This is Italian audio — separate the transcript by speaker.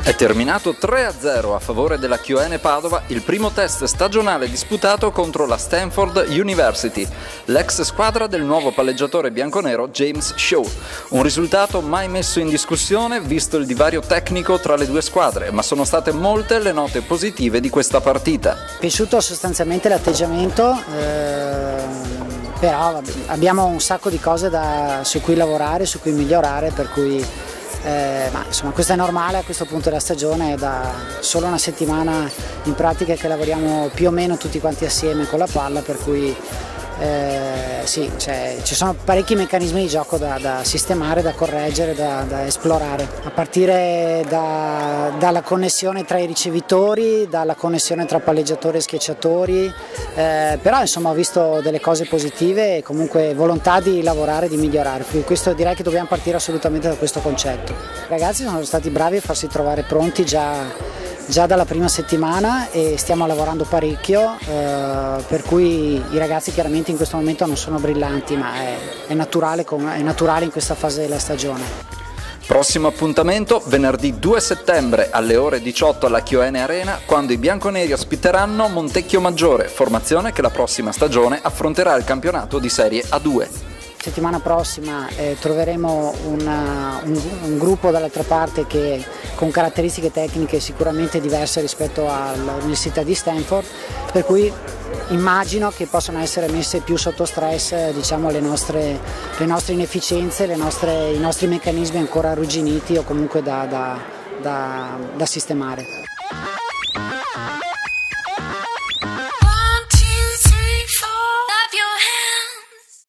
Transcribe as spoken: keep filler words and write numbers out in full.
Speaker 1: È terminato tre a zero a favore della Q N Padova il primo test stagionale disputato contro la Stanford University, l'ex squadra del nuovo palleggiatore bianconero James Shaw. Un risultato mai messo in discussione visto il divario tecnico tra le due squadre, ma sono state molte le note positive di questa partita.
Speaker 2: È piaciuto sostanzialmente l'atteggiamento, eh, però abbiamo un sacco di cose da, su cui lavorare, su cui migliorare, per cui Eh, ma insomma questo è normale a questo punto della stagione, è da solo una settimana in pratica che lavoriamo più o meno tutti quanti assieme con la palla, per cui eh, sì, cioè, ci sono parecchi meccanismi di gioco da, da sistemare, da correggere, da, da esplorare, a partire da, dalla connessione tra i ricevitori, dalla connessione tra palleggiatori e schiacciatori, eh, però insomma ho visto delle cose positive e comunque volontà di lavorare, di migliorare, quindi questo direi che dobbiamo partire assolutamente da questo concetto. I ragazzi sono stati bravi a farsi trovare pronti già già dalla prima settimana e stiamo lavorando parecchio, eh, per cui i ragazzi chiaramente in questo momento non sono brillanti, ma è, è, naturale, è naturale in questa fase della stagione.
Speaker 1: Prossimo appuntamento venerdì due settembre alle ore diciotto alla Q N Arena, quando i bianconeri ospiteranno Montecchio Maggiore, formazione che la prossima stagione affronterà il campionato di Serie A due.
Speaker 2: Settimana prossima eh, troveremo una, un, un gruppo dall'altra parte che con caratteristiche tecniche sicuramente diverse rispetto all'Università di Stanford, per cui immagino che possano essere messe più sotto stress, diciamo, le nostre, le nostre inefficienze, le nostre, i nostri meccanismi ancora arrugginiti o comunque da, da, da, da sistemare.